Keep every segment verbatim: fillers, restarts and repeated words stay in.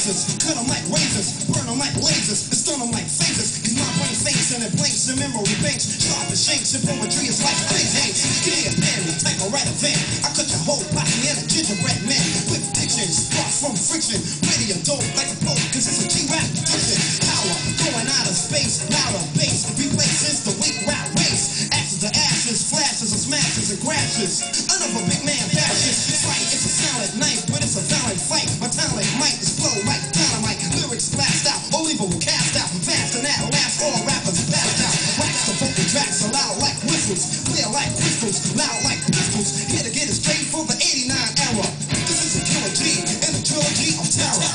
lasers, cut them like razors, burn them like lasers, and stun them like phasers. Cause my brain faints and it blinks in memory banks, sharp as shanks, and poetry is like crazy. Give me a pen, type or write a van. I cut your whole body in a gingerbread man. With diction, sparks from friction, radio dope like a pope, cause it's a G-rap addiction. Power, going out of space, louder bass, replaces the weak rap race. Ashes to ashes, flashes and smashes and crashes. Another big man bashes. It's right, it's a silent night, but it's a violent fight. My talent might explode like dynamite. Lyrics blast out, unbelievable cast out. Fast and that last, all rappers passed out. Wax the vocal tracks are loud like whistles, clear like crystals, loud like pistols. Here to get it straight for the eighty-nine era. This is a killer G in the trilogy of terror.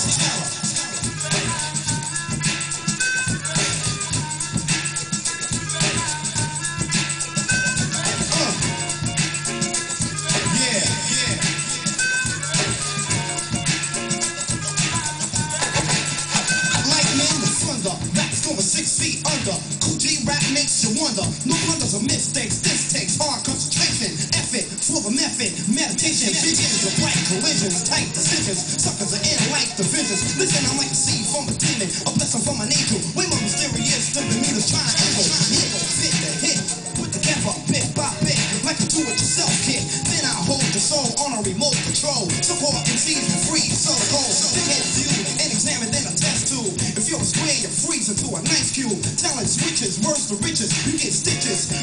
Six feet under, cool G-rap makes you wonder. No blunders or mistakes, this takes hard concentration. Effort for the method, meditation. Visions of bright collisions, tight decisions. Suckers are in like divisions. Listen, I'm like a seed from a demon, a blessing from an angel. Way more mysterious than Bermuda's triangle. Here go fit the hit, put together bit by bit, like a do-it-yourself kit. Then I hold your soul on a remote control. Support M Cs for free, so cold. They hit view and examine, then a test tube. If you're a square, you freeze into a nice cube. Talent switches, words to riches. You get stitches